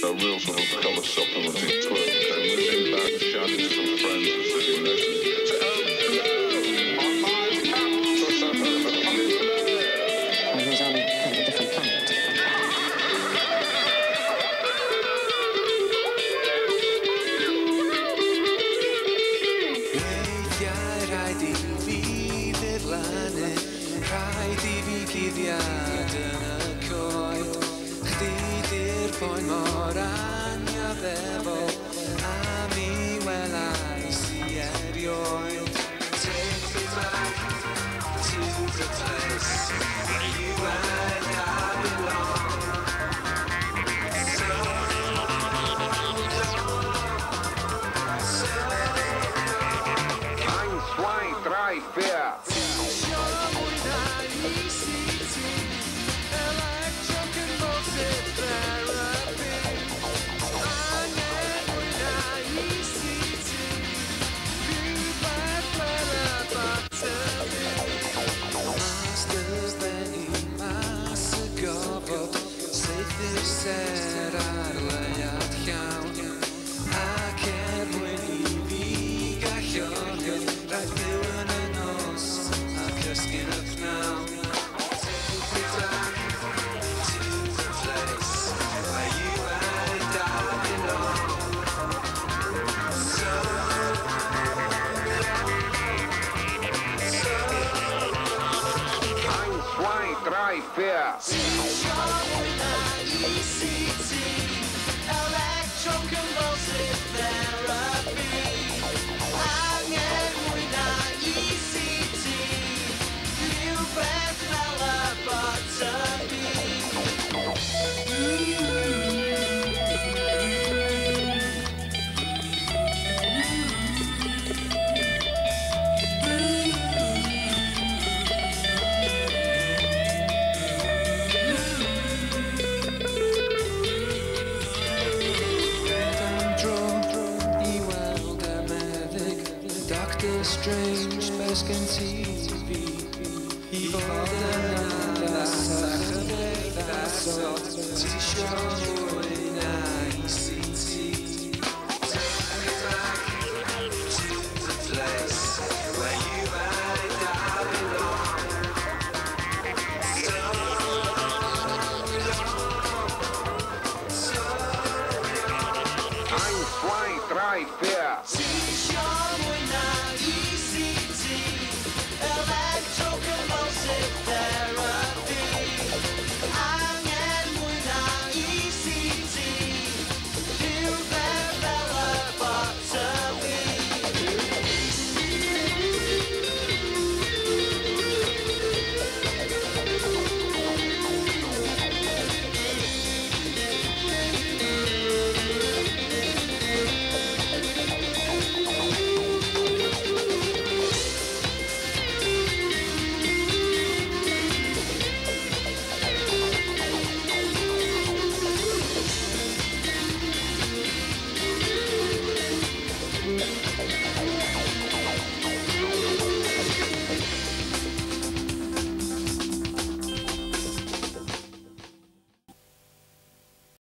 a real sort of colour supplementing twerk. And we came back shouting to some friends who were sitting next to me. Said, "Oh, hello, on my campus." I was on a different planet. Rhaid i fi ddiflannu, rhaid I fi cuddiad yn y coed. Chdi di'r boi mor anioddefol, a mi welais I erioed. Take me back to the place where you and I belong. Drei, vier. Ser ar leiad llawn ac mwyn I fi galluogi rhaid byw yn y nos a cysgu'n y pnawn. Take me back to the place where you and I belong. So Eins, zwei, drei, vier. ECT, electroconvulsive therapy. Angen mwy na ECT, rhywbeth fel y bottom Strange besgen TV I fod yn addas a chymdeithasol Ti isio mwy na ECT. Take me back to the place where you and I belong. Eins, zwei, drei, vier. Ti isio mwy na ECT, electro